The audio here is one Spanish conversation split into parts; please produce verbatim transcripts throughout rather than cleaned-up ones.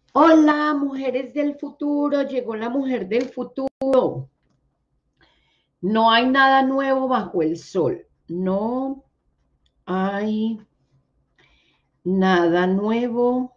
Hola, mujeres del futuro, llegó la mujer del futuro. No hay nada nuevo bajo el sol. No hay nada nuevo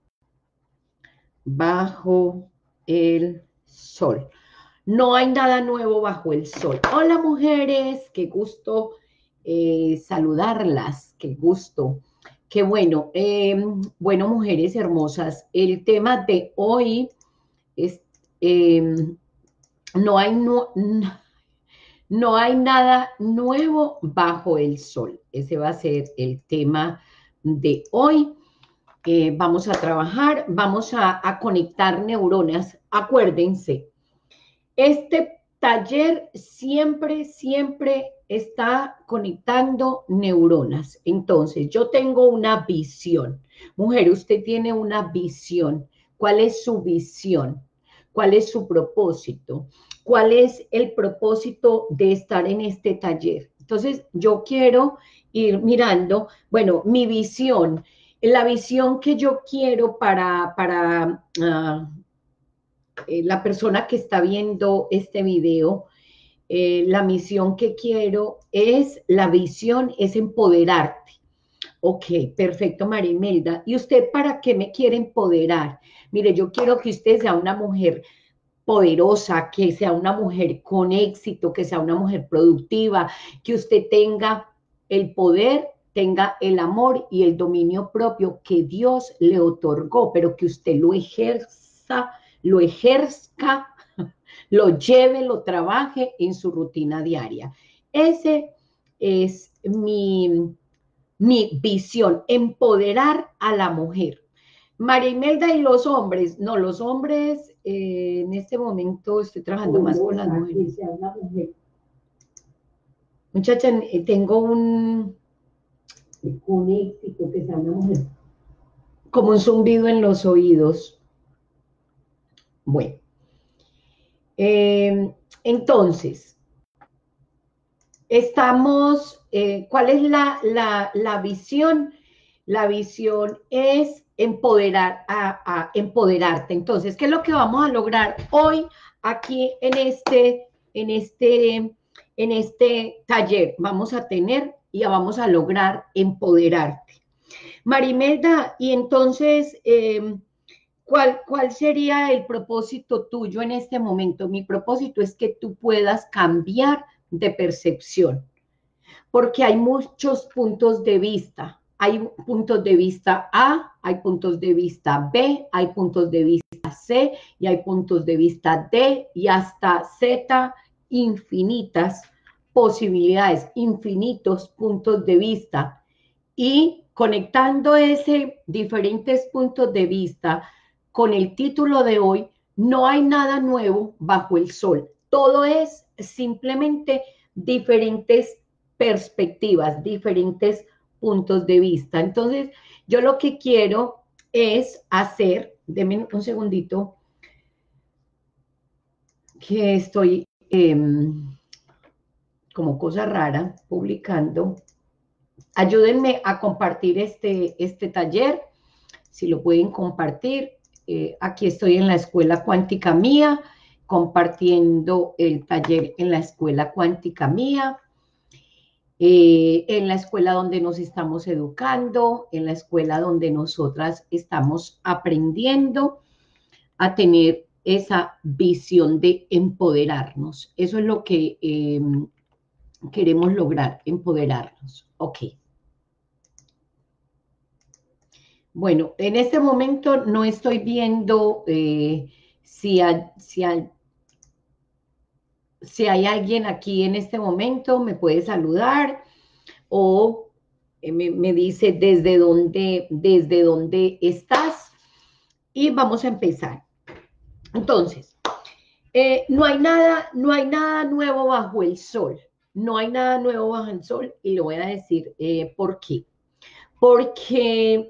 bajo el sol. No hay nada nuevo bajo el sol. Hola, mujeres, qué gusto eh, saludarlas, qué gusto. Qué bueno. Eh, bueno, mujeres hermosas, el tema de hoy es... eh, no hay, no, no hay nada nuevo bajo el sol. Ese va a ser el tema de hoy. Eh, vamos a trabajar, vamos a, a conectar neuronas. Acuérdense, este taller siempre, siempre está conectando neuronas. Entonces, yo tengo una visión. Mujer, usted tiene una visión. ¿Cuál es su visión? ¿Cuál es su propósito? ¿Cuál es el propósito de estar en este taller? Entonces, yo quiero ir mirando, bueno, mi visión, la visión que yo quiero para, para uh, eh, la persona que está viendo este video, eh, la misión que quiero es, la visión es empoderarte. Ok, perfecto, María Imelda. ¿Y usted para qué me quiere empoderar? Mire, yo quiero que usted sea una mujer poderosa, que sea una mujer con éxito, que sea una mujer productiva, que usted tenga el poder, tenga el amor y el dominio propio que Dios le otorgó, pero que usted lo ejerza, lo ejerzca, lo lleve, lo trabaje en su rutina diaria. Ese es mi, mi visión, empoderar a la mujer. María Imelda y los hombres, no, los hombres eh, en este momento estoy trabajando más con las mujeres. Muchacha, eh, tengo un, un éxito que sea una mujer, como un zumbido en los oídos. Bueno, eh, entonces, estamos, eh, ¿cuál es la, la, la visión? La visión es empoderar a, a, empoderarte. Entonces, ¿qué es lo que vamos a lograr hoy aquí en este, en este, en este taller? Vamos a tener y vamos a lograr empoderarte. Marimelda, y entonces, eh, ¿cuál, ¿cuál sería el propósito tuyo en este momento? Mi propósito es que tú puedas cambiar de percepción, porque hay muchos puntos de vista. Hay puntos de vista A, hay puntos de vista B, hay puntos de vista C y hay puntos de vista D y hasta Z, infinitas posibilidades, infinitos puntos de vista. Y conectando ese diferentes puntos de vista con el título de hoy, no hay nada nuevo bajo el sol. Todo es simplemente diferentes perspectivas, diferentes puntos de vista. Entonces, yo lo que quiero es hacer, denme un segundito, que estoy eh, como cosa rara publicando. Ayúdenme a compartir este, este taller, si lo pueden compartir. Eh, aquí estoy en la Escuela Cuántica Mía, compartiendo el taller en la Escuela Cuántica Mía. Eh, en la escuela donde nos estamos educando, en la escuela donde nosotras estamos aprendiendo a tener esa visión de empoderarnos. Eso es lo que eh, queremos lograr, empoderarnos. Ok. Bueno, en este momento no estoy viendo eh, si, hay, si, hay, si hay alguien aquí en este momento, me puede saludar o me, me dice desde dónde, desde dónde estás y vamos a empezar. Entonces, eh, no hay nada, no hay nada nuevo bajo el sol. No hay nada nuevo bajo el sol y le voy a decir eh, por qué. Porque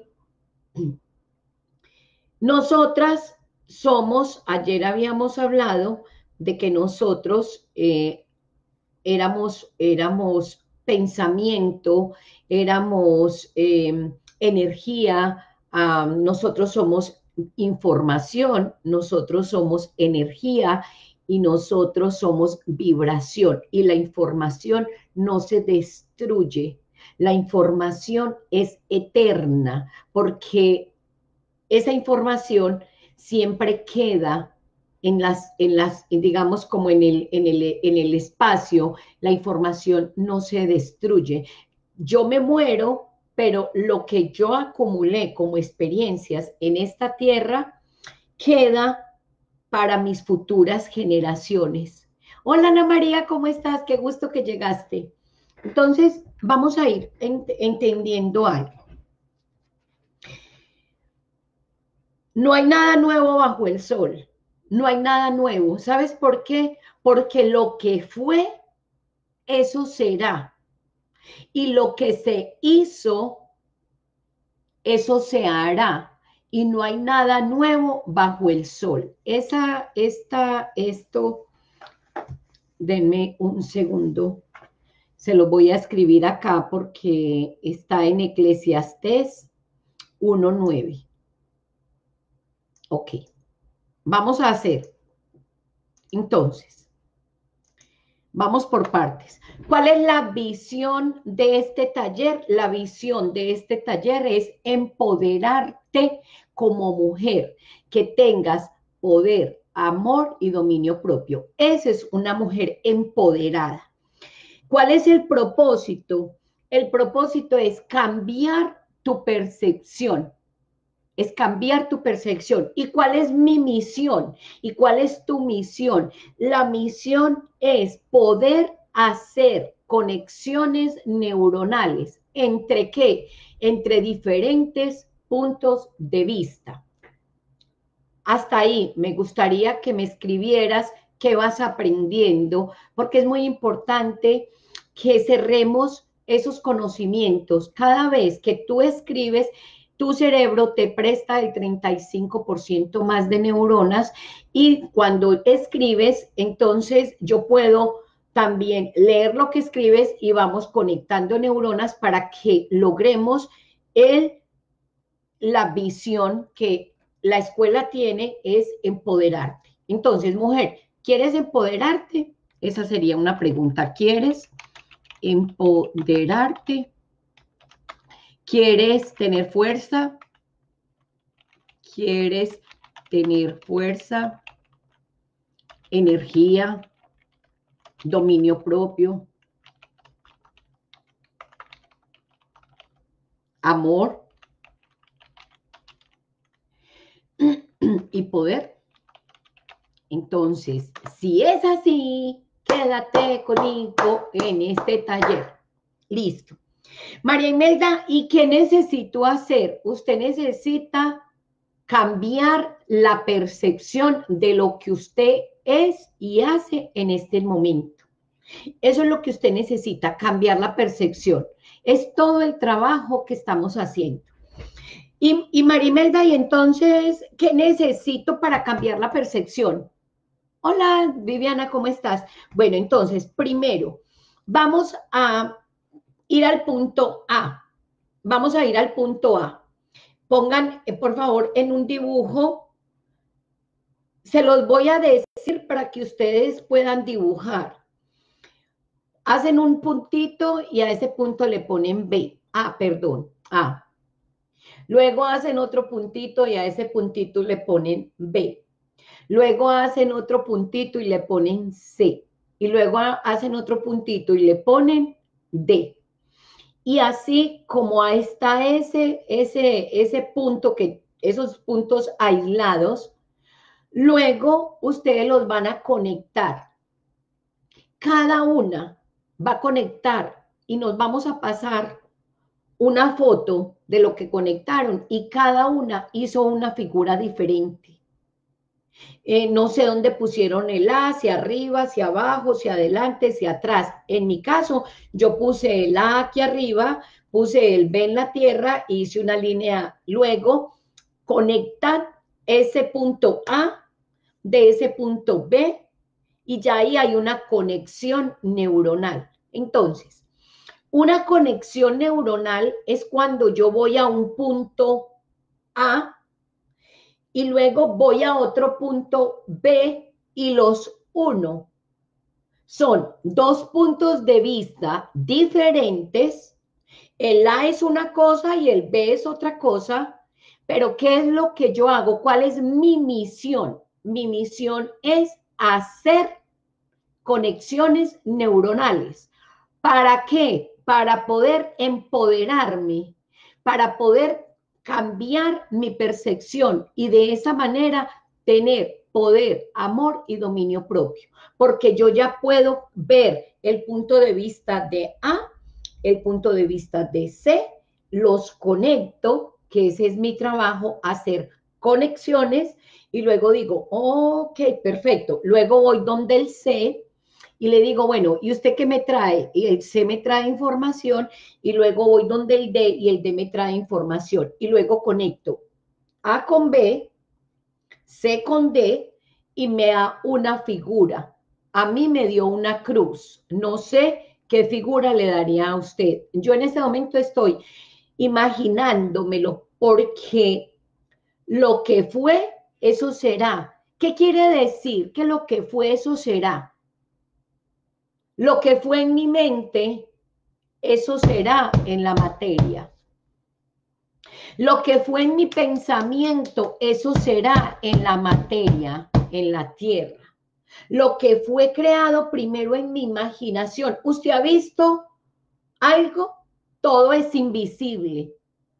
nosotras somos, ayer habíamos hablado de que nosotros eh, éramos, éramos pensamiento, éramos eh, energía, um, nosotros somos información, nosotros somos energía y nosotros somos vibración. Y la información no se destruye. La información es eterna porque esa información siempre queda en las, en las, digamos, como en el, en el, en el espacio, la información no se destruye. Yo me muero, pero lo que yo acumulé como experiencias en esta tierra queda para mis futuras generaciones. Hola Ana María, ¿cómo estás? Qué gusto que llegaste. Entonces, vamos a ir ent entendiendo algo. No hay nada nuevo bajo el sol. No hay nada nuevo. ¿Sabes por qué? Porque lo que fue, eso será. Y lo que se hizo, eso se hará. Y no hay nada nuevo bajo el sol. Esa, esta, esto, denme un segundo. Se lo voy a escribir acá porque está en Eclesiastés uno nueve. Ok. Vamos a hacer. Entonces, vamos por partes. ¿Cuál es la visión de este taller? La visión de este taller es empoderarte como mujer, que tengas poder, amor y dominio propio. Esa es una mujer empoderada. ¿Cuál es el propósito? El propósito es cambiar tu percepción. Es cambiar tu percepción. ¿Y cuál es mi misión? ¿Y cuál es tu misión? La misión es poder hacer conexiones neuronales. ¿Entre qué? Entre diferentes puntos de vista. Hasta ahí me gustaría que me escribieras qué vas aprendiendo, porque es muy importante que cerremos esos conocimientos. Cada vez que tú escribes, tu cerebro te presta el treinta y cinco por ciento más de neuronas y cuando escribes, entonces yo puedo también leer lo que escribes y vamos conectando neuronas para que logremos el, la visión que la escuela tiene, es empoderarte. Entonces, mujer, ¿quieres empoderarte? Esa sería una pregunta. ¿Quieres empoderarte? ¿Quieres tener fuerza? ¿Quieres tener fuerza, energía, dominio propio, amor y poder? Entonces, si es así, quédate conmigo en este taller. Listo. María Imelda, ¿y qué necesito hacer? Usted necesita cambiar la percepción de lo que usted es y hace en este momento. Eso es lo que usted necesita, cambiar la percepción. Es todo el trabajo que estamos haciendo. Y, y María Imelda, ¿y entonces qué necesito para cambiar la percepción? Hola, Viviana, ¿cómo estás? Bueno, entonces, primero, vamos a ir al punto A. Vamos a ir al punto A. Pongan, eh, por favor, en un dibujo, se los voy a decir para que ustedes puedan dibujar. Hacen un puntito y a ese punto le ponen B. Ah, perdón, A. Luego hacen otro puntito y a ese puntito le ponen B. Luego hacen otro puntito y le ponen C. Y luego hacen otro puntito y le ponen D. Y así como ahí está ese, ese, ese punto, que, esos puntos aislados, luego ustedes los van a conectar. Cada una va a conectar y nos vamos a pasar una foto de lo que conectaron y cada una hizo una figura diferente. Eh, no sé dónde pusieron el A, hacia arriba, hacia abajo, hacia adelante, hacia atrás. En mi caso, yo puse el A aquí arriba, puse el B en la tierra e hice una línea. Luego, conectan ese punto A de ese punto B y ya ahí hay una conexión neuronal. Entonces, una conexión neuronal es cuando yo voy a un punto A y luego voy a otro punto B y los uno. Son dos puntos de vista diferentes. El A es una cosa y el B es otra cosa, pero ¿qué es lo que yo hago? ¿Cuál es mi misión? Mi misión es hacer conexiones neuronales. ¿Para qué? Para poder empoderarme, para poder cambiar mi percepción y de esa manera tener poder, amor y dominio propio. Porque yo ya puedo ver el punto de vista de A, el punto de vista de C, los conecto, que ese es mi trabajo, hacer conexiones y luego digo, ok, perfecto. Luego voy donde el C y le digo, bueno, ¿y usted qué me trae? Y el C me trae información y luego voy donde el D y el D me trae información y luego conecto A con B, C con D y me da una figura. A mí me dio una cruz. No sé qué figura le daría a usted. Yo en este momento estoy imaginándomelo porque lo que fue, eso será. ¿Qué quiere decir? Que lo que fue, eso será. Lo que fue en mi mente, eso será en la materia. Lo que fue en mi pensamiento, eso será en la materia, en la tierra. Lo que fue creado primero en mi imaginación. ¿Usted ha visto algo? Todo es invisible.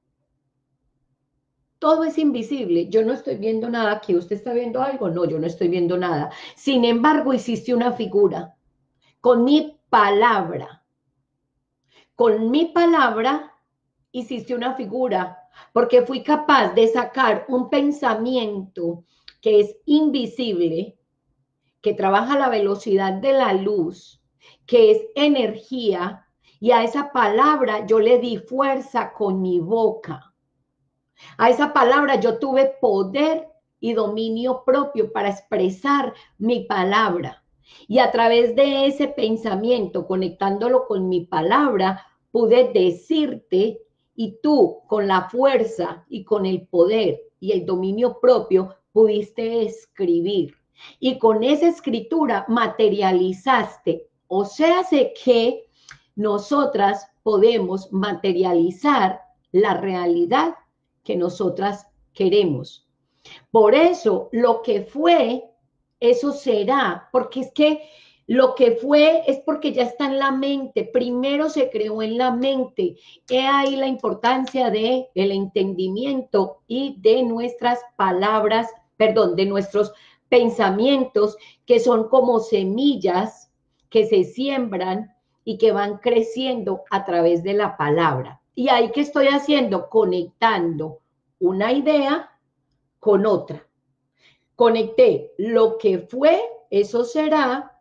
Todo es invisible. Yo no estoy viendo nada aquí. ¿Usted está viendo algo? No, yo no estoy viendo nada. Sin embargo, hiciste una figura con mi palabra. Con mi palabra hiciste una figura, porque fui capaz de sacar un pensamiento que es invisible, que trabaja a la velocidad de la luz, que es energía, y a esa palabra yo le di fuerza con mi boca. A esa palabra yo tuve poder y dominio propio para expresar mi palabra. Y a través de ese pensamiento, conectándolo con mi palabra, pude decirte y tú con la fuerza y con el poder y el dominio propio pudiste escribir. Y con esa escritura materializaste. O sea, sé que nosotras podemos materializar la realidad que nosotras queremos. Por eso, lo que fue, eso será, porque es que lo que fue es porque ya está en la mente, primero se creó en la mente. He ahí la importancia de el entendimiento y de nuestras palabras, perdón, de nuestros pensamientos, que son como semillas que se siembran y que van creciendo a través de la palabra. Y ahí que estoy haciendo, conectando una idea con otra. Conecté lo que fue, eso será,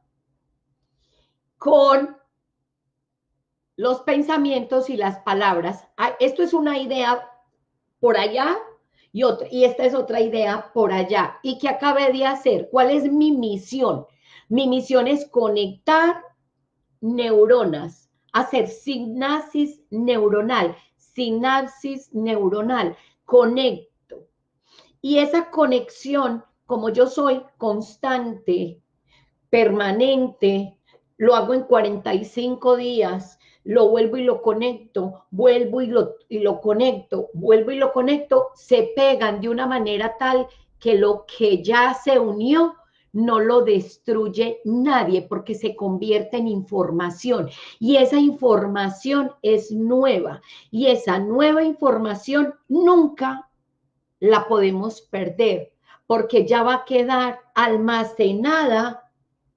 con los pensamientos y las palabras. Esto es una idea por allá y, otra, y esta es otra idea por allá. ¿Y qué acabé de hacer? ¿Cuál es mi misión? Mi misión es conectar neuronas, hacer sinapsis neuronal, sinapsis neuronal, conecto. Y esa conexión, como yo soy constante, permanente, lo hago en cuarenta y cinco días, lo vuelvo y lo conecto, vuelvo y lo, y lo conecto, vuelvo y lo conecto, se pegan de una manera tal que lo que ya se unió no lo destruye nadie porque se convierte en información y esa información es nueva y esa nueva información nunca la podemos perder porque ya va a quedar almacenada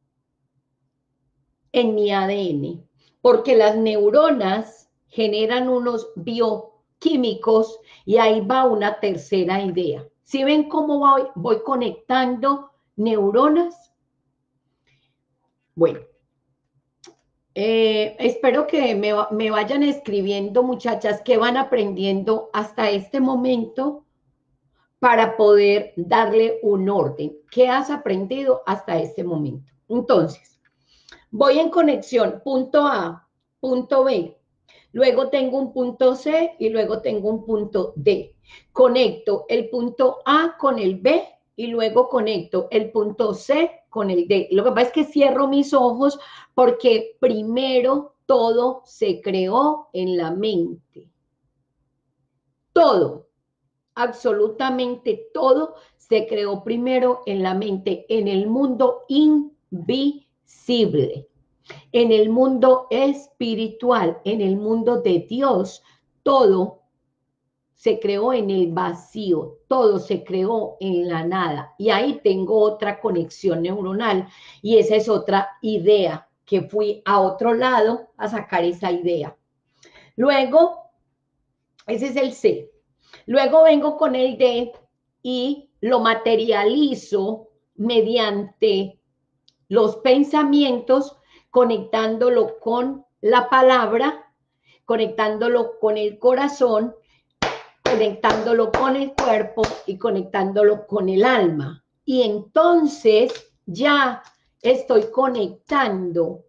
en mi A D N, porque las neuronas generan unos bioquímicos y ahí va una tercera idea. ¿Sí ven cómo voy, voy conectando neuronas? Bueno, eh, espero que me, me vayan escribiendo, muchachas, que van aprendiendo hasta este momento para poder darle un orden. ¿Qué has aprendido hasta este momento? Entonces, voy en conexión, punto A, punto B. luego tengo un punto C y luego tengo un punto D. Conecto el punto A con el B y luego conecto el punto C con el D. Lo que pasa es que cierro mis ojos porque primero todo se creó en la mente. Todo, absolutamente todo se creó primero en la mente, en el mundo invisible. En el mundo espiritual, en el mundo de Dios, todo se creó en el vacío, todo se creó en la nada. Y ahí tengo otra conexión neuronal y esa es otra idea que fui a otro lado a sacar esa idea. Luego, ese es el C. Luego vengo con el D y lo materializo mediante los pensamientos, conectándolo con la palabra, conectándolo con el corazón, conectándolo con el cuerpo y conectándolo con el alma. Y entonces ya estoy conectando.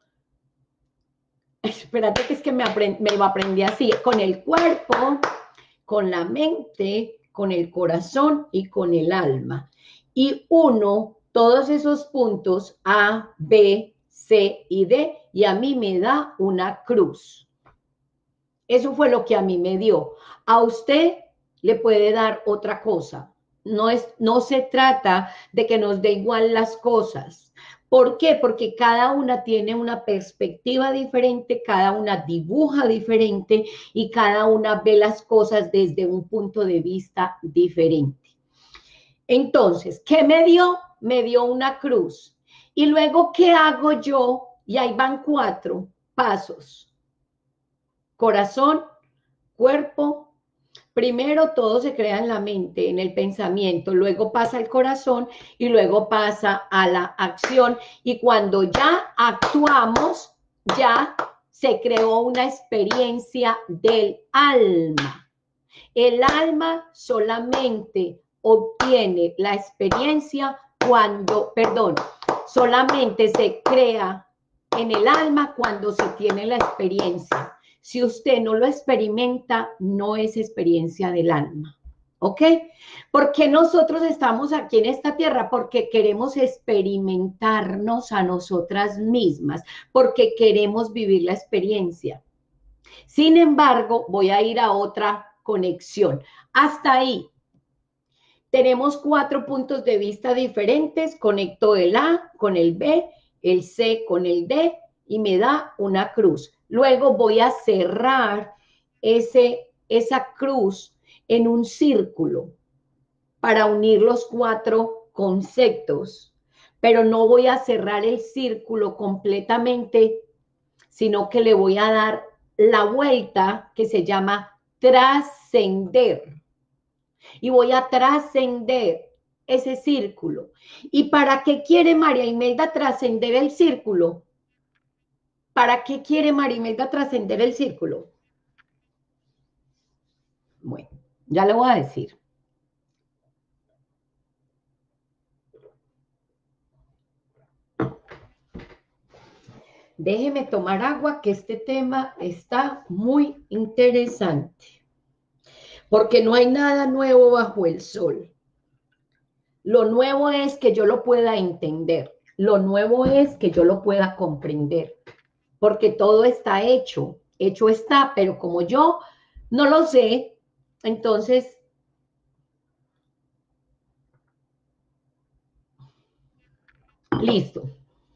Espérate que es que me, aprend, me lo aprendí así, con el cuerpo, con la mente, con el corazón y con el alma. Y uno todos esos puntos A, B, C y D y a mí me da una cruz. Eso fue lo que a mí me dio. A usted le puede dar otra cosa. No, es, no se trata de que nos dé igual las cosas. ¿Por qué? Porque cada una tiene una perspectiva diferente, cada una dibuja diferente y cada una ve las cosas desde un punto de vista diferente. Entonces, ¿qué me dio? Me dio una cruz. Y luego, ¿qué hago yo? Y ahí van cuatro pasos. Corazón, cuerpo. Primero todo se crea en la mente, en el pensamiento, luego pasa al corazón y luego pasa a la acción. Y cuando ya actuamos, ya se creó una experiencia del alma. El alma solamente obtiene la experiencia cuando, perdón, solamente se crea en el alma cuando se tiene la experiencia. Si usted no lo experimenta, no es experiencia del alma. ¿Ok? ¿Por qué nosotros estamos aquí en esta tierra? Porque queremos experimentarnos a nosotras mismas, porque queremos vivir la experiencia. Sin embargo, voy a ir a otra conexión. Hasta ahí. Tenemos cuatro puntos de vista diferentes. Conecto el A con el B, el C con el D y me da una cruz. Luego voy a cerrar ese, esa cruz en un círculo para unir los cuatro conceptos. Pero no voy a cerrar el círculo completamente, sino que le voy a dar la vuelta que se llama trascender. Y voy a trascender ese círculo. ¿Y para qué quiere María Imelda trascender el círculo? ¿Para qué quiere María Imelda trascender el círculo? Bueno, ya le voy a decir. Déjeme tomar agua, que este tema está muy interesante. Porque no hay nada nuevo bajo el sol. Lo nuevo es que yo lo pueda entender. Lo nuevo es que yo lo pueda comprender. Porque todo está hecho. Hecho está, pero como yo no lo sé, entonces listo.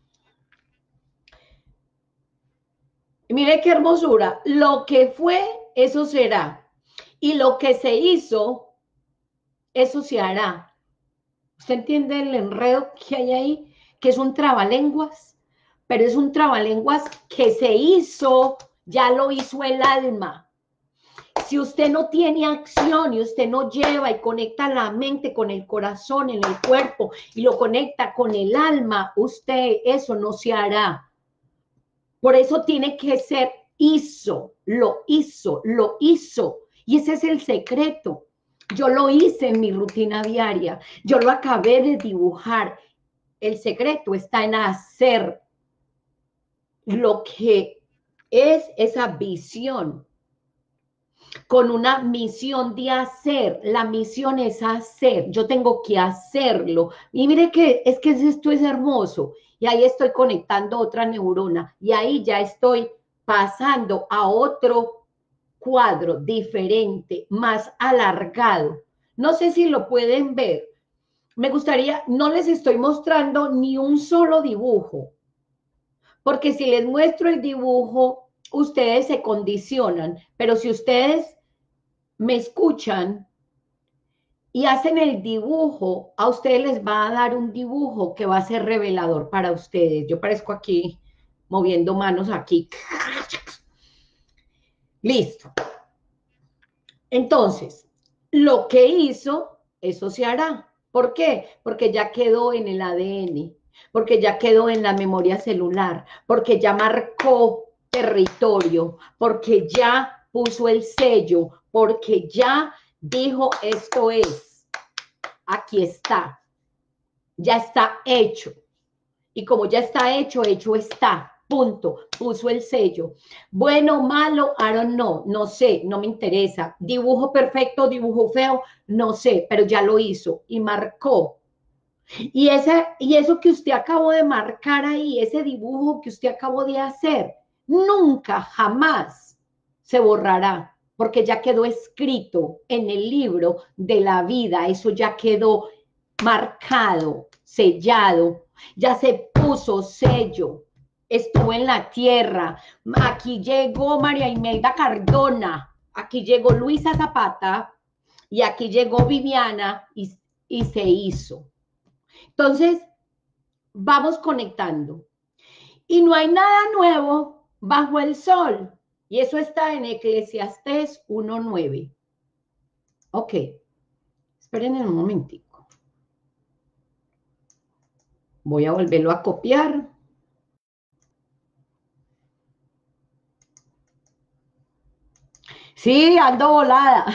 Mire qué hermosura. Lo que fue, eso será. Y lo que se hizo, eso se hará. ¿Usted entiende el enredo que hay ahí? Que es un trabalenguas, pero es un trabalenguas que se hizo, ya lo hizo el alma. Si usted no tiene acción y usted no lleva y conecta la mente con el corazón, en el cuerpo, y lo conecta con el alma, usted eso no se hará. Por eso tiene que ser hizo, lo hizo, lo hizo. Y ese es el secreto. Yo lo hice en mi rutina diaria. Yo lo acabé de dibujar. El secreto está en hacer lo que es esa visión con una misión de hacer. La misión es hacer. Yo tengo que hacerlo. Y mire que es que esto es hermoso. Y ahí estoy conectando otra neurona. Y ahí ya estoy pasando a otro cuadro diferente, más alargado. No sé si lo pueden ver. Me gustaría, no les estoy mostrando ni un solo dibujo, porque si les muestro el dibujo, ustedes se condicionan, pero si ustedes me escuchan y hacen el dibujo, a ustedes les va a dar un dibujo que va a ser revelador para ustedes. Yo parezco aquí moviendo manos aquí. Listo. Entonces, lo que hizo, eso se hará. ¿Por qué? Porque ya quedó en el A D N, porque ya quedó en la memoria celular, porque ya marcó territorio, porque ya puso el sello, porque ya dijo esto es, aquí está, ya está hecho. Y como ya está hecho, hecho está. Punto. Puso el sello. Bueno, malo, I don't know. No sé, no me interesa. Dibujo perfecto, dibujo feo, no sé, pero ya lo hizo y marcó. Y, esa, y eso que usted acabó de marcar ahí, ese dibujo que usted acabó de hacer, nunca, jamás se borrará, porque ya quedó escrito en el libro de la vida. Eso ya quedó marcado, sellado, ya se puso sello, estuvo en la tierra. Aquí llegó María Imelda Cardona, aquí llegó Luisa Zapata y aquí llegó Viviana y, y se hizo. Entonces, vamos conectando. Y no hay nada nuevo bajo el sol. Y eso está en Eclesiastés uno nueve. Ok, esperen un momentico. Voy a volverlo a copiar. Sí, ando volada.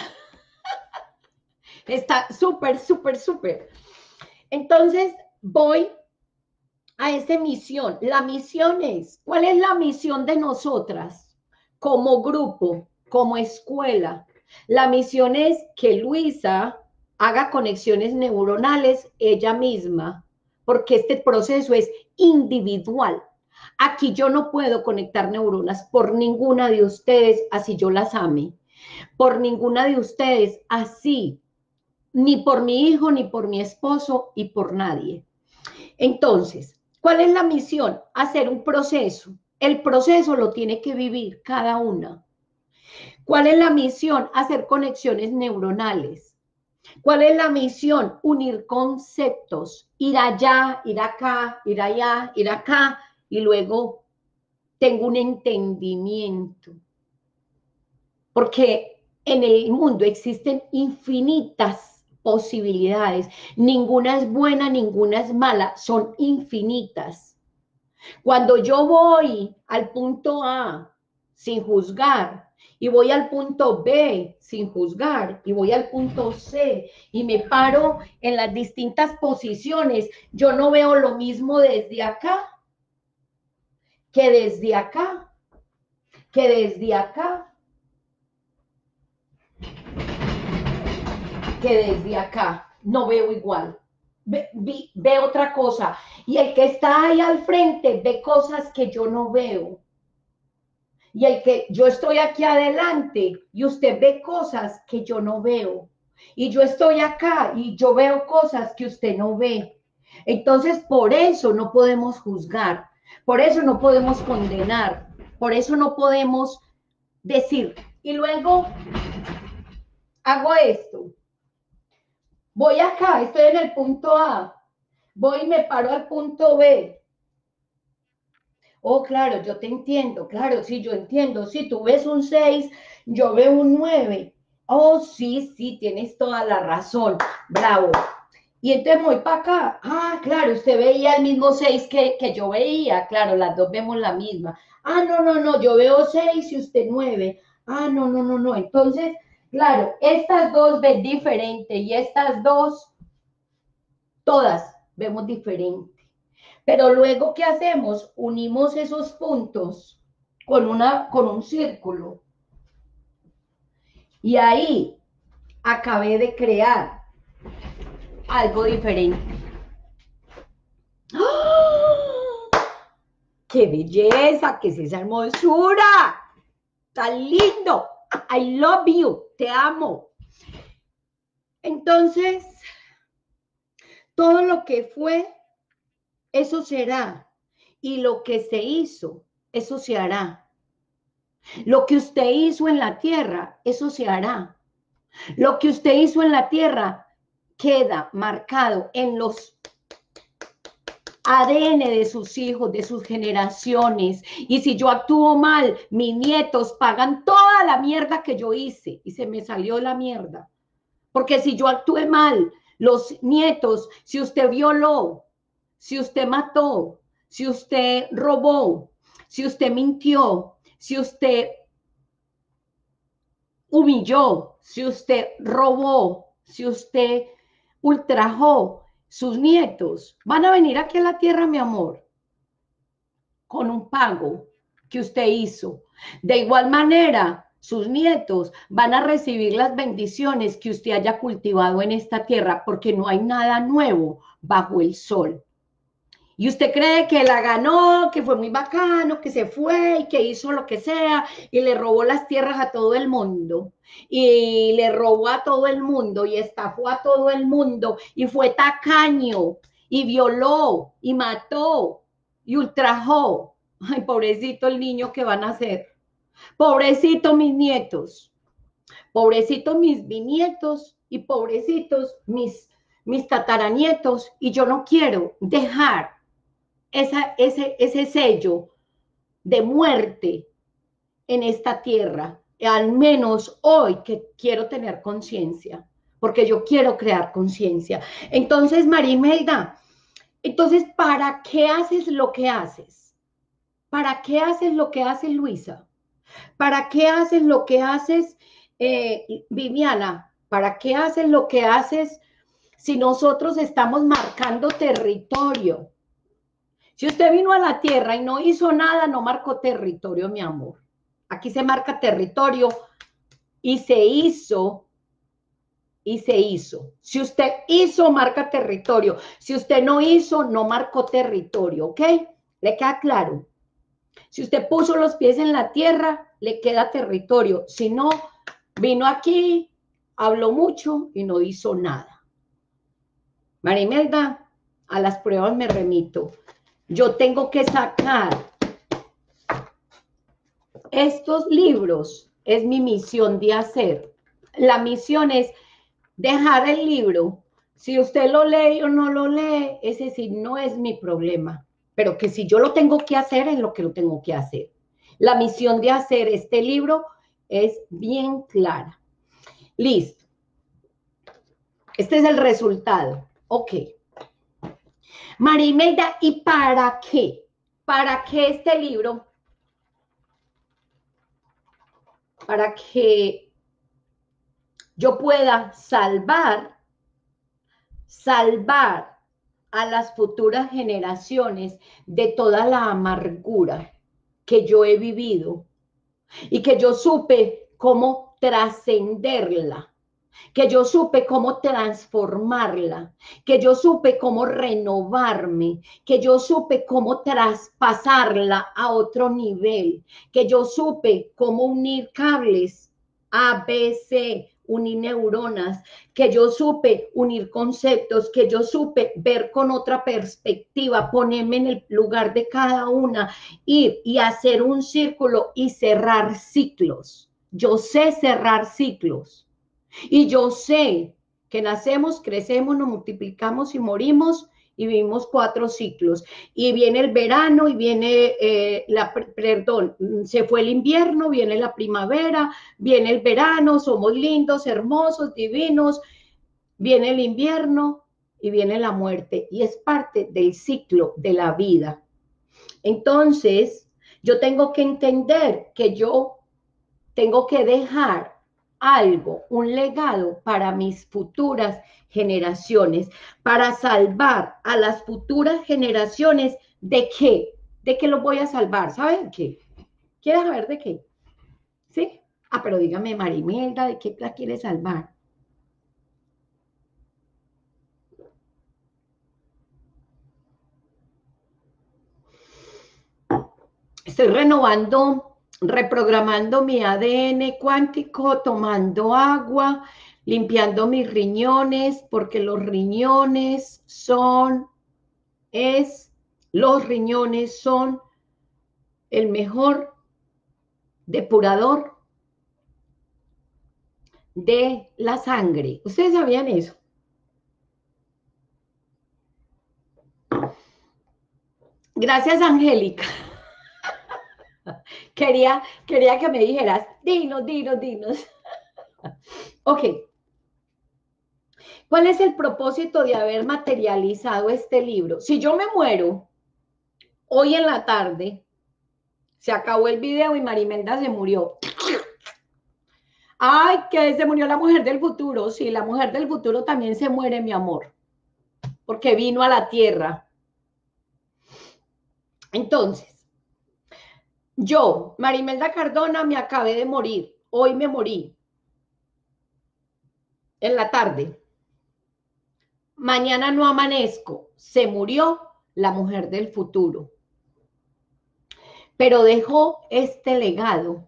Está súper, súper, súper. Entonces, voy a esa misión. La misión es, ¿cuál es la misión de nosotras como grupo, como escuela? La misión es que Luisa haga conexiones neuronales ella misma, porque este proceso es individual. Aquí yo no puedo conectar neuronas por ninguna de ustedes, así yo las ame, por ninguna de ustedes, así, ni por mi hijo, ni por mi esposo, y por nadie. Entonces, ¿cuál es la misión? Hacer un proceso. El proceso lo tiene que vivir cada una. ¿Cuál es la misión? Hacer conexiones neuronales. ¿Cuál es la misión? Unir conceptos, ir allá, ir acá, ir allá, ir acá, y luego tengo un entendimiento. Porque en el mundo existen infinitas posibilidades. Ninguna es buena, ninguna es mala, son infinitas. Cuando yo voy al punto A sin juzgar y voy al punto B sin juzgar y voy al punto C y me paro en las distintas posiciones, yo no veo lo mismo desde acá que desde acá, que desde acá, que desde acá. No veo igual. Ve, ve, ve otra cosa. Y el que está ahí al frente ve cosas que yo no veo. Y el que yo estoy aquí adelante y usted ve cosas que yo no veo. Y yo estoy acá y yo veo cosas que usted no ve. Entonces, por eso no podemos juzgar, por eso no podemos condenar, por eso no podemos decir. Y luego hago esto. Voy acá, estoy en el punto A. Voy y me paro al punto B. Oh, claro, yo te entiendo, claro, sí, yo entiendo. Si tú ves un seis, yo veo un nueve. Oh, sí, sí, tienes toda la razón. Bravo. Y entonces voy para acá. Ah, claro, usted veía el mismo seis que, que yo veía. Claro, las dos vemos la misma. Ah, no, no, no, yo veo seis y usted nueve. Ah, no, no, no, no. Entonces, claro, estas dos ven diferente y estas dos, todas vemos diferente. Pero luego, ¿qué hacemos? Unimos esos puntos con, una, con un círculo. Y ahí acabé de crear algo diferente. ¡Oh! ¡Qué belleza! ¡Qué es esa hermosura! ¡Tan lindo! I love you. Te amo. Entonces, todo lo que fue, eso será. Y lo que se hizo, eso se hará. Lo que usted hizo en la tierra, eso se hará. Lo que usted hizo en la tierra queda marcado en los A D N de sus hijos, de sus generaciones. Y si yo actúo mal, mis nietos pagan toda la mierda que yo hice. Y se me salió la mierda. Porque si yo actué mal, los nietos, si usted violó, si usted mató, si usted robó, si usted mintió, si usted humilló, si usted robó, si usted ultrajó, sus nietos van a venir aquí a la tierra, mi amor, con un pago que usted hizo. De igual manera, sus nietos van a recibir las bendiciones que usted haya cultivado en esta tierra, porque no hay nada nuevo bajo el sol. Y usted cree que la ganó, que fue muy bacano, que se fue y que hizo lo que sea y le robó las tierras a todo el mundo y le robó a todo el mundo y estafó a todo el mundo y fue tacaño y violó y mató y ultrajó. Ay, pobrecito el niño que van a hacer. Pobrecito mis nietos. Pobrecito mis bisnietos y pobrecitos mis, mis tataranietos. Y yo no quiero dejar Esa, ese, ese sello de muerte en esta tierra, al menos hoy que quiero tener conciencia, porque yo quiero crear conciencia. Entonces, Marimelda, entonces, ¿para qué haces lo que haces? ¿Para qué haces lo que haces, Luisa? ¿Para qué haces lo que haces, eh, Viviana? ¿Para qué haces lo que haces si nosotros estamos marcando territorio? Si usted vino a la tierra y no hizo nada, no marcó territorio, mi amor. Aquí se marca territorio y se hizo, y se hizo. Si usted hizo, marca territorio. Si usted no hizo, no marcó territorio, ¿ok? ¿Le queda claro? Si usted puso los pies en la tierra, le queda territorio. Si no, vino aquí, habló mucho y no hizo nada. Marimelda, a las pruebas me remito. Yo tengo que sacar estos libros, es mi misión de hacer. La misión es dejar el libro. Si usted lo lee o no lo lee, ese sí no es mi problema. Pero que si yo lo tengo que hacer, es lo que lo tengo que hacer. La misión de hacer este libro es bien clara. Listo. Este es el resultado. Ok. Marimelda, ¿y para qué? ¿Para qué este libro? Para que yo pueda salvar, salvar a las futuras generaciones de toda la amargura que yo he vivido y que yo supe cómo trascenderla, que yo supe cómo transformarla, que yo supe cómo renovarme, que yo supe cómo traspasarla a otro nivel, que yo supe cómo unir cables A, B, C, unir neuronas, que yo supe unir conceptos, que yo supe ver con otra perspectiva, ponerme en el lugar de cada una, ir y hacer un círculo y cerrar ciclos. Yo sé cerrar ciclos. Y yo sé que nacemos, crecemos, nos multiplicamos y morimos y vivimos cuatro ciclos. Y viene el verano y viene, eh, la, perdón, se fue el invierno, viene la primavera, viene el verano, somos lindos, hermosos, divinos, viene el invierno y viene la muerte. Y es parte del ciclo de la vida. Entonces, yo tengo que entender que yo tengo que dejar algo, un legado para mis futuras generaciones, para salvar a las futuras generaciones. ¿De qué? ¿De qué los voy a salvar? ¿Saben qué? ¿Quieres saber de qué? ¿Sí? Ah, pero dígame, Marimelda, ¿de qué la quiere salvar? Estoy renovando, reprogramando mi A D N cuántico, tomando agua, limpiando mis riñones, porque los riñones son, es, los riñones son el mejor depurador de la sangre. ¿Ustedes sabían eso? Gracias, Angélica. Quería, quería que me dijeras, dinos, dinos, dinos. Ok, ¿cuál es el propósito de haber materializado este libro? Si yo me muero hoy en la tarde, se acabó el video y Marimelda se murió. Ay, que se murió la mujer del futuro. Sí, la mujer del futuro también se muere, mi amor, porque vino a la tierra. Entonces, yo, Marimelda Cardona, me acabé de morir. Hoy me morí en la tarde. Mañana no amanezco. Se murió la mujer del futuro. Pero dejó este legado.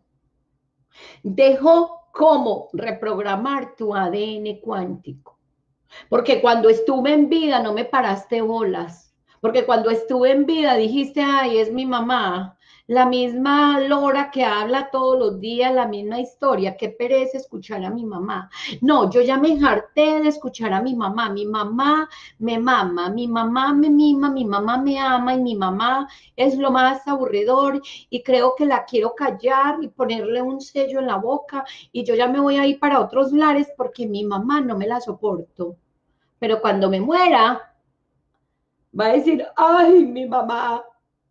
Dejó cómo reprogramar tu A D N cuántico. Porque cuando estuve en vida no me paraste bolas. Porque cuando estuve en vida dijiste, ay, es mi mamá. La misma Lora que habla todos los días, la misma historia. Qué pereza escuchar a mi mamá. No, yo ya me harté de escuchar a mi mamá. Mi mamá me mama, mi mamá me mima, mi mamá me ama y mi mamá es lo más aburridor y creo que la quiero callar y ponerle un sello en la boca y yo ya me voy a ir para otros lares porque mi mamá no me la soporto. Pero cuando me muera, va a decir, ay, mi mamá.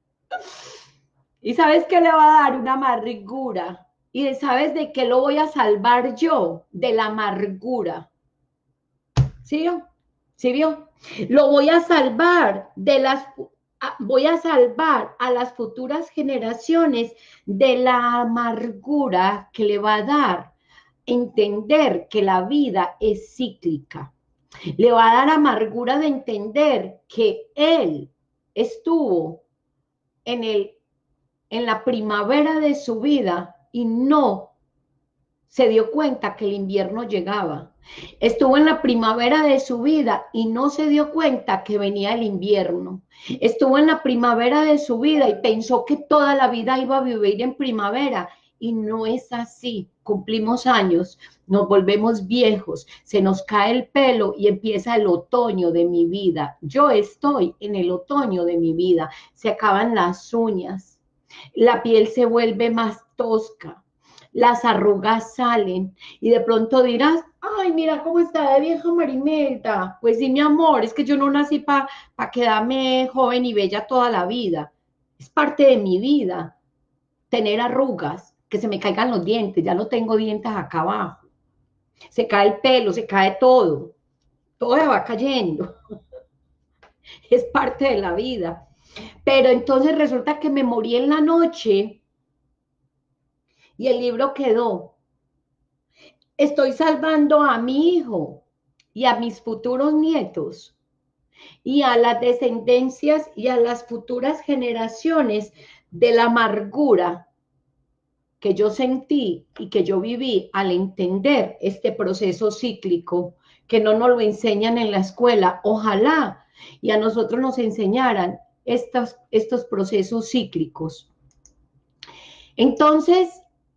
¿Y sabes qué le va a dar? Una amargura. ¿Y sabes de qué lo voy a salvar yo? De la amargura. ¿Sí vio? ¿Sí vio? Lo voy a salvar de las... Voy a salvar a las futuras generaciones de la amargura que le va a dar entender que la vida es cíclica. Le va a dar amargura de entender que él estuvo en, el, en la primavera de su vida y no se dio cuenta que el invierno llegaba. Estuvo en la primavera de su vida y no se dio cuenta que venía el invierno. Estuvo en la primavera de su vida y pensó que toda la vida iba a vivir en primavera y no es así. Cumplimos años, nos volvemos viejos, se nos cae el pelo y empieza el otoño de mi vida. Yo estoy en el otoño de mi vida. Se acaban las uñas, la piel se vuelve más tosca, las arrugas salen y de pronto dirás, ay, mira cómo está de vieja Marimelda. Pues sí, mi amor, es que yo no nací para pa quedarme joven y bella toda la vida. Es parte de mi vida tener arrugas, que se me caigan los dientes, ya no tengo dientes acá abajo. Se cae el pelo, se cae todo, todo se va cayendo. Es parte de la vida. Pero entonces resulta que me morí en la noche y el libro quedó. Estoy salvando a mi hijo y a mis futuros nietos y a las descendencias y a las futuras generaciones de la amargura que yo sentí y que yo viví al entender este proceso cíclico que no nos lo enseñan en la escuela. Ojalá y a nosotros nos enseñaran estos, estos procesos cíclicos. Entonces,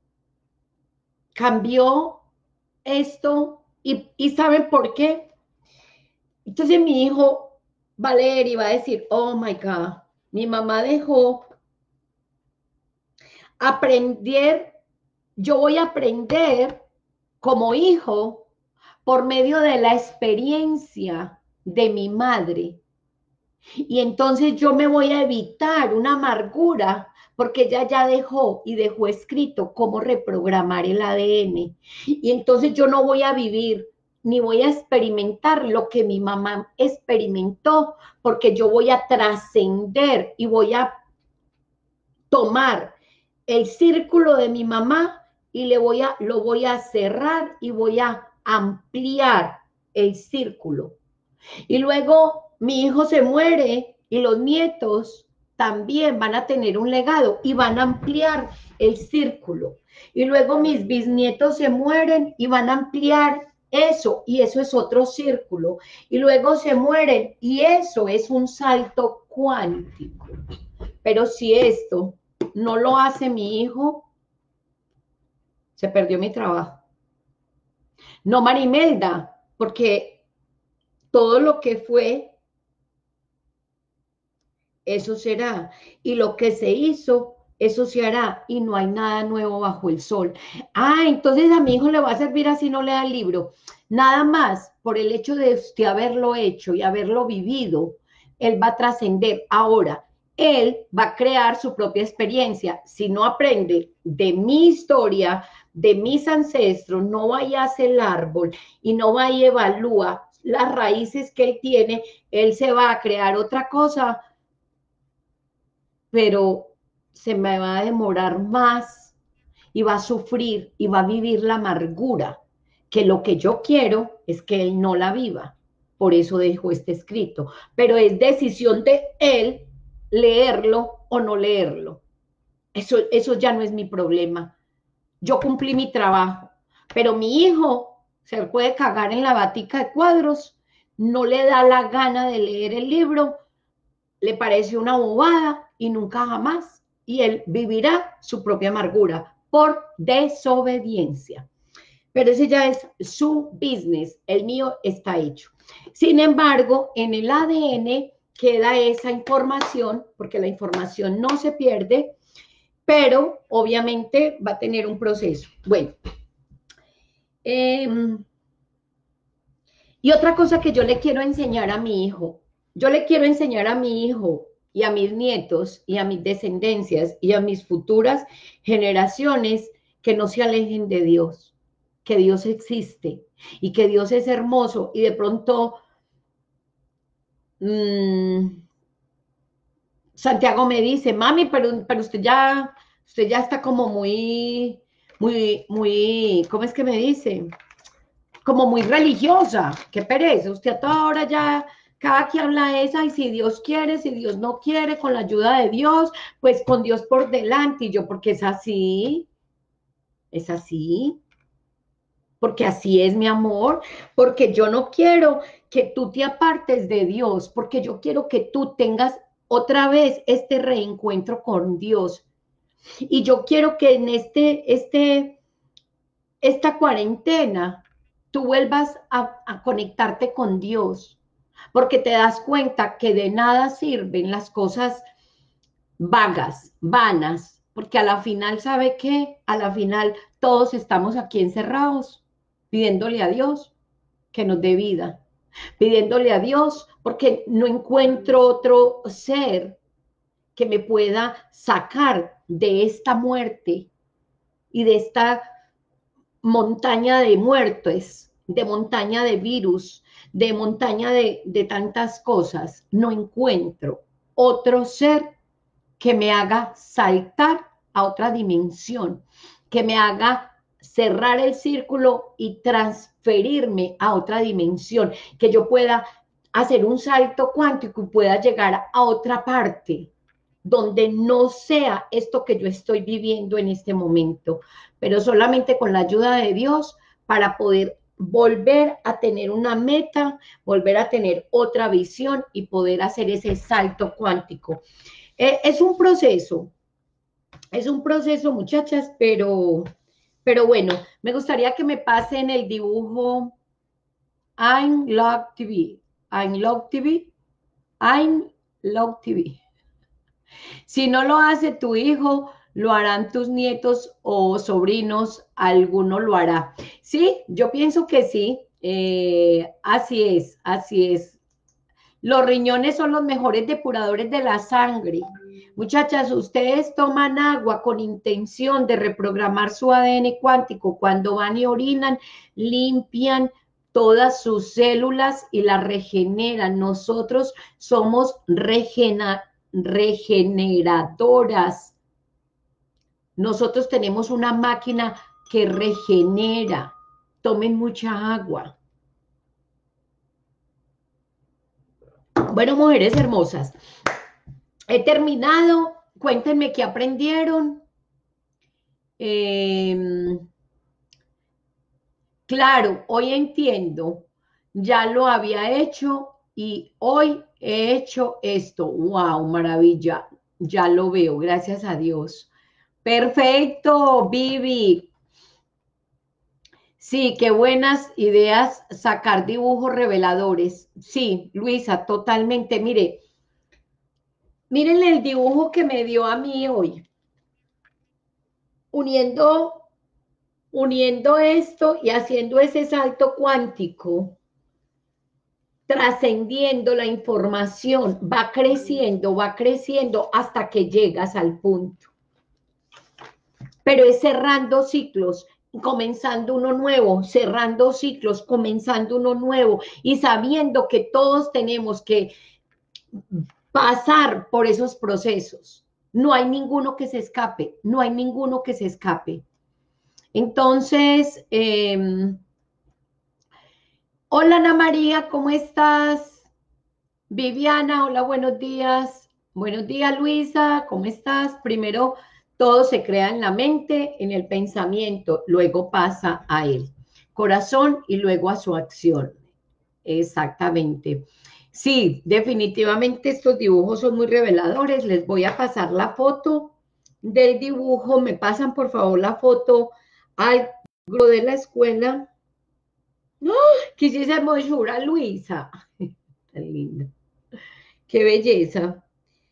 cambió esto y, y ¿saben por qué? Entonces mi hijo va a leer y va a decir, oh my God, mi mamá dejó aprender, yo voy a aprender como hijo por medio de la experiencia de mi madre. Y entonces yo me voy a evitar una amargura porque ella ya dejó y dejó escrito cómo reprogramar el A D N. Y entonces yo no voy a vivir ni voy a experimentar lo que mi mamá experimentó, porque yo voy a trascender y voy a tomar el círculo de mi mamá y le voy a, lo voy a cerrar y voy a ampliar el círculo. Y luego mi hijo se muere y los nietos también van a tener un legado y van a ampliar el círculo. Y luego mis bisnietos se mueren y van a ampliar eso, y eso es otro círculo. Y luego se mueren y eso es un salto cuántico. Pero si esto no lo hace mi hijo, se perdió mi trabajo. No, Marimelda, porque todo lo que fue, eso será. Y lo que se hizo, eso se hará. Y no hay nada nuevo bajo el sol. Ah, entonces a mi hijo le va a servir así no lea el libro. Nada más por el hecho de usted haberlo hecho y haberlo vivido, él va a trascender. Ahora, él va a crear su propia experiencia. Si no aprende de mi historia, de mis ancestros, no vaya hacia el árbol y no va y evalúa las raíces que él tiene, él se va a crear otra cosa, pero se me va a demorar más y va a sufrir y va a vivir la amargura, que lo que yo quiero es que él no la viva. Por eso dejo este escrito. Pero es decisión de él leerlo o no leerlo. Eso, eso ya no es mi problema. Yo cumplí mi trabajo, pero mi hijo se puede cagar en la batica de cuadros, no le da la gana de leer el libro, le parece una bobada y nunca jamás, y él vivirá su propia amargura por desobediencia. Pero ese ya es su business, el mío está hecho. Sin embargo, en el A D N queda esa información, porque la información no se pierde, pero obviamente va a tener un proceso. Bueno, eh, y otra cosa que yo le quiero enseñar a mi hijo, yo le quiero enseñar a mi hijo y a mis nietos y a mis descendencias y a mis futuras generaciones que no se alejen de Dios, que Dios existe y que Dios es hermoso. Y de pronto mmm, Santiago me dice, mami, pero, pero usted ya, usted ya está como muy, muy, muy, ¿cómo es que me dice? Como muy religiosa, qué pereza, usted a toda hora ya, cada quien habla esa, y si Dios quiere, si Dios no quiere, con la ayuda de Dios, pues con Dios por delante. Y yo, porque es así, es así, porque así es mi amor, porque yo no quiero que tú te apartes de Dios, porque yo quiero que tú tengas otra vez este reencuentro con Dios. Y yo quiero que en este, este, esta cuarentena tú vuelvas a, a conectarte con Dios, porque te das cuenta que de nada sirven las cosas vagas, vanas, porque a la final, ¿sabe qué? A la final todos estamos aquí encerrados, pidiéndole a Dios que nos dé vida, pidiéndole a Dios, porque no encuentro otro ser que me pueda sacar de esta muerte y de esta montaña de muertes, de montaña de virus, de montaña de, de tantas cosas. No encuentro otro ser que me haga saltar a otra dimensión, que me haga cerrar el círculo y transferirme a otra dimensión, que yo pueda hacer un salto cuántico y pueda llegar a otra parte donde no sea esto que yo estoy viviendo en este momento, pero solamente con la ayuda de Dios para poder volver a tener una meta, volver a tener otra visión y poder hacer ese salto cuántico. Eh, es un proceso, es un proceso, muchachas, pero, pero bueno, me gustaría que me pasen el dibujo I'm Love T V, I'm Love T V, I'm Love T V. Si no lo hace tu hijo, lo harán tus nietos o sobrinos, alguno lo hará. Sí, yo pienso que sí, eh, así es, así es. Los riñones son los mejores depuradores de la sangre. Muchachas, ustedes toman agua con intención de reprogramar su A D N cuántico. Cuando van y orinan, limpian todas sus células y las regeneran. Nosotros somos regeneradoras. Nosotros tenemos una máquina que regenera. Tomen mucha agua. Bueno, mujeres hermosas, he terminado. Cuéntenme qué aprendieron. Eh, claro, hoy entiendo. Ya lo había hecho y hoy he hecho esto. ¡Wow! Maravilla. Ya lo veo, gracias a Dios. Perfecto, Vivi. Sí, qué buenas ideas sacar dibujos reveladores. Sí, Luisa, totalmente. Mire, miren el dibujo que me dio a mí hoy. Uniendo, uniendo esto y haciendo ese salto cuántico, trascendiendo la información, va creciendo, va creciendo hasta que llegas al punto. Pero es cerrando ciclos, comenzando uno nuevo, cerrando ciclos, comenzando uno nuevo y sabiendo que todos tenemos que pasar por esos procesos. No hay ninguno que se escape, no hay ninguno que se escape. Entonces, eh, hola Ana María, ¿cómo estás? Viviana, hola, buenos días. Buenos días, Luisa, ¿cómo estás? Primero, todo se crea en la mente, en el pensamiento, luego pasa a él. Corazón y luego a su acción. Exactamente. Sí, definitivamente estos dibujos son muy reveladores. Les voy a pasar la foto del dibujo. Me pasan, por favor, la foto al grupo de la escuela. ¡No! Quisiese hermosura, Luisa. Tan linda. Qué belleza.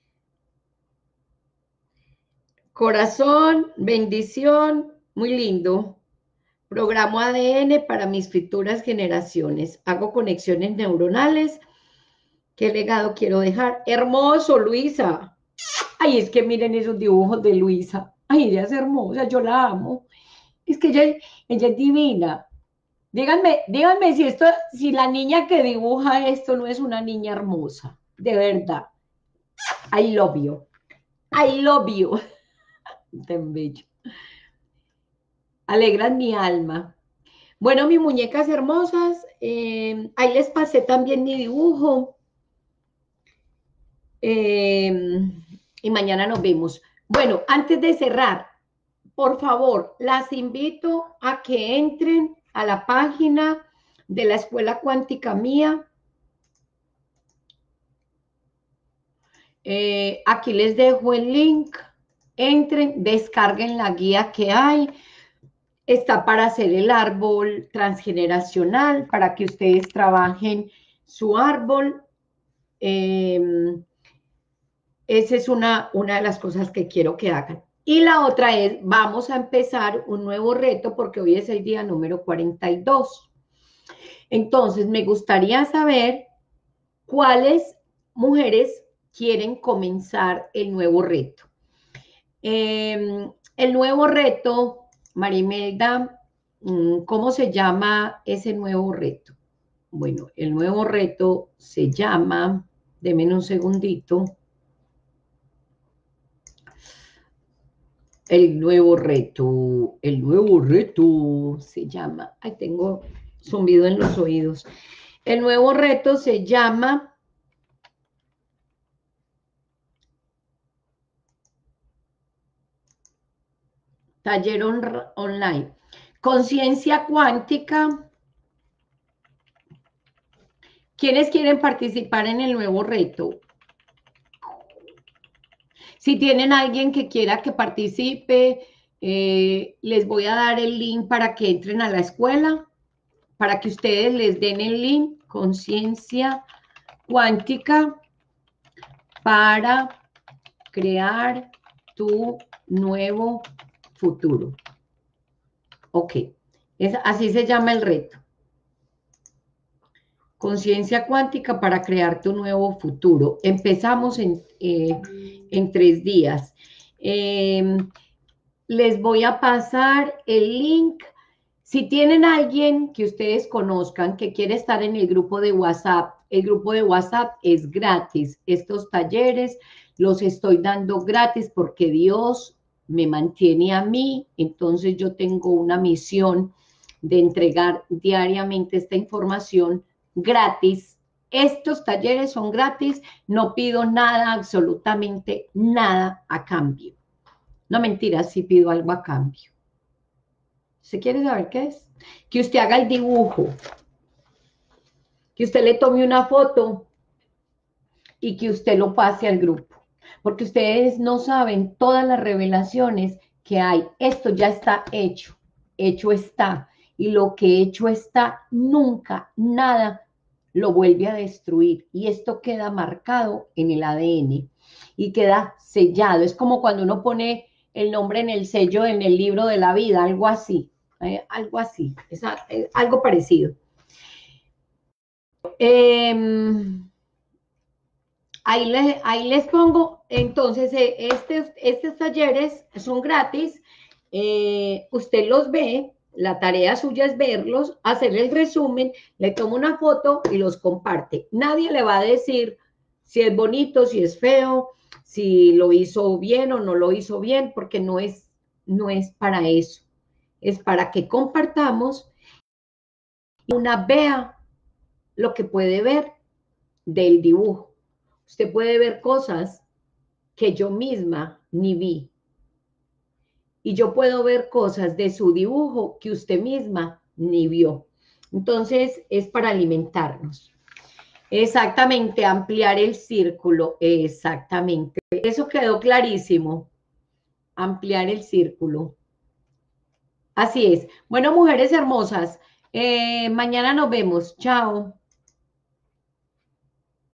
Corazón, bendición, muy lindo. Programo A D N para mis futuras generaciones. Hago conexiones neuronales. ¿Qué legado quiero dejar? Hermoso, Luisa. Ay, es que miren esos dibujos de Luisa. Ay, ella es hermosa, yo la amo. Es que ella, ella es divina. Díganme, díganme si esto, si la niña que dibuja esto no es una niña hermosa. De verdad. I love you. I love you. Tan bello. Alegran mi alma. Bueno, mis muñecas hermosas, eh, ahí les pasé también mi dibujo. Eh, y mañana nos vemos. Bueno, antes de cerrar, por favor, las invito a que entren a la página de la Escuela Cuántica Mía. Eh, aquí les dejo el link. Entren, descarguen la guía que hay. Está para hacer el árbol transgeneracional, para que ustedes trabajen su árbol. Eh, esa es una, una de las cosas que quiero que hagan. Y la otra es, vamos a empezar un nuevo reto porque hoy es el día número cuarenta y dos. Entonces, me gustaría saber cuáles mujeres quieren comenzar el nuevo reto. Eh, el nuevo reto, Marimelda, ¿cómo se llama ese nuevo reto? Bueno, el nuevo reto se llama, denme un segundito, el nuevo reto, el nuevo reto se llama, ay, tengo zumbido en los oídos. El nuevo reto se llama Taller on, Online. Conciencia cuántica. ¿Quiénes quieren participar en el nuevo reto? Si tienen alguien que quiera que participe, eh, les voy a dar el link para que entren a la escuela, para que ustedes les den el link, Conciencia Cuántica, para crear tu nuevo futuro. Ok, es, así se llama el reto. Conciencia cuántica para crear tu nuevo futuro. Empezamos en, eh, en tres días. Eh, les voy a pasar el link. Si tienen a alguien que ustedes conozcan que quiere estar en el grupo de WhatsApp, el grupo de WhatsApp es gratis. Estos talleres los estoy dando gratis porque Dios me mantiene a mí, entonces yo tengo una misión de entregar diariamente esta información gratis. Estos talleres son gratis, no pido nada, absolutamente nada a cambio. No, mentira, sí pido algo a cambio. ¿Usted quiere saber qué es? Que usted haga el dibujo, que usted le tome una foto y que usted lo pase al grupo. Porque ustedes no saben todas las revelaciones que hay. Esto ya está hecho, hecho está. Y lo que hecho está, nunca, nada lo vuelve a destruir. Y esto queda marcado en el A D N y queda sellado. Es como cuando uno pone el nombre en el sello en el libro de la vida, algo así, eh, algo así, es, es algo parecido. Eh, Ahí, le, ahí les pongo, entonces, eh, estos, estos talleres son gratis, eh, usted los ve, la tarea suya es verlos, hacer el resumen, le toma una foto y los comparte. Nadie le va a decir si es bonito, si es feo, si lo hizo bien o no lo hizo bien, porque no es, no es para eso. Es para que compartamos y una vea lo que puede ver del dibujo. Usted puede ver cosas que yo misma ni vi. Y yo puedo ver cosas de su dibujo que usted misma ni vio. Entonces, es para alimentarnos. Exactamente, ampliar el círculo. Exactamente. Eso quedó clarísimo. Ampliar el círculo. Así es. Bueno, mujeres hermosas, eh, mañana nos vemos. Chao.